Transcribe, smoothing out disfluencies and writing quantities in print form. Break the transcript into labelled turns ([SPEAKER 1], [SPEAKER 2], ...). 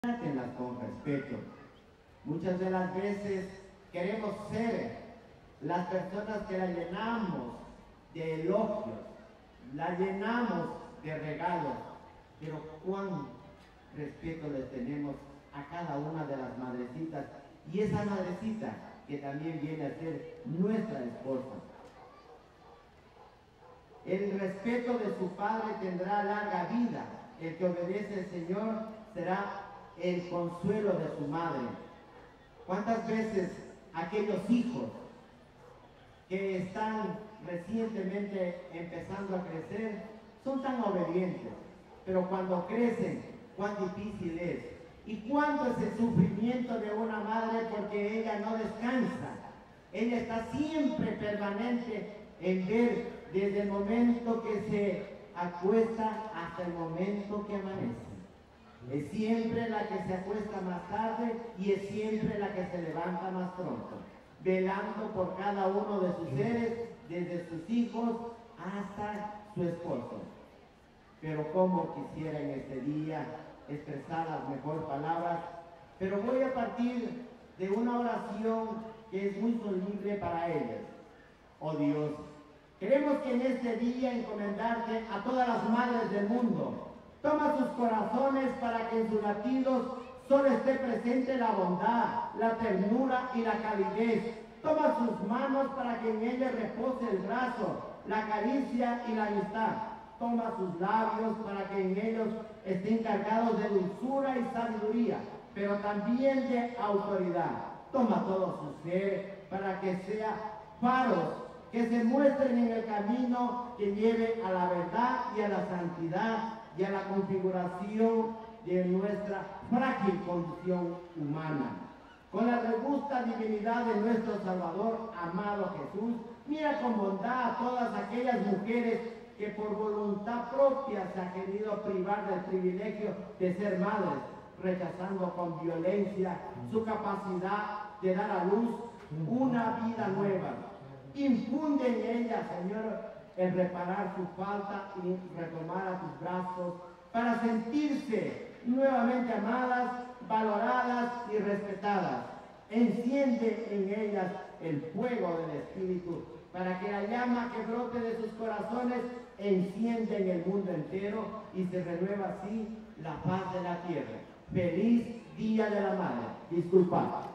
[SPEAKER 1] Trátenlas con respeto. Muchas de las veces queremos ser las personas que la llenamos de elogios, la llenamos de regalos, pero cuán respeto les tenemos a cada una de las madrecitas y esa madrecita que también viene a ser nuestra esposa. El respeto de su padre tendrá larga vida. El que obedece al Señor será el consuelo de su madre. ¿Cuántas veces aquellos hijos que están recientemente empezando a crecer son tan obedientes, pero cuando crecen, cuán difícil es? ¿Y cuánto es el sufrimiento de una madre porque ella no descansa? Ella está siempre permanente en ver desde el momento que se acuesta hasta el momento que amanece. Es siempre la que se acuesta más tarde y es siempre la que se levanta más pronto, velando por cada uno de sus seres, desde sus hijos hasta su esposo. Pero como quisiera en este día expresar las mejores palabras, pero voy a partir de una oración que es muy soluble para ellas. Oh Dios, queremos que en este día encomendarte a todas las madres del mundo. Toma sus corazones para que en sus latidos solo esté presente la bondad, la ternura y la calidez. Toma sus manos para que en ellas repose el brazo, la caricia y la amistad. Toma sus labios para que en ellos estén cargados de dulzura y sabiduría, pero también de autoridad. Toma todo su ser para que sea faros que se muestren en el camino que lleve a la verdad y a la santidad y a la configuración de nuestra frágil condición humana. Con la robusta divinidad de nuestro Salvador, amado Jesús, mira con bondad a todas aquellas mujeres que por voluntad propia se han querido privar del privilegio de ser madres, rechazando con violencia su capacidad de dar a luz una vida nueva. Infunde en ellas, Señor, el reparar su falta y retomar a tus brazos para sentirse nuevamente amadas, valoradas y respetadas. Enciende en ellas el fuego del Espíritu para que la llama que brote de sus corazones encienda en el mundo entero y se renueva así la paz de la tierra. Feliz Día de la Madre. Disculpad.